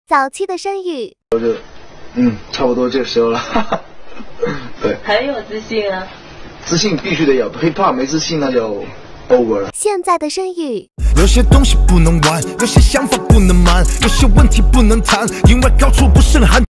早期的生育， 差不多这个时候了。对， 很有自信啊。 自信必须得有 ，hiphop 没自信那就 over 了。 现在的生育， 有些东西不能玩，有些想法不能瞒，有些问题不能谈，因为高处不胜寒。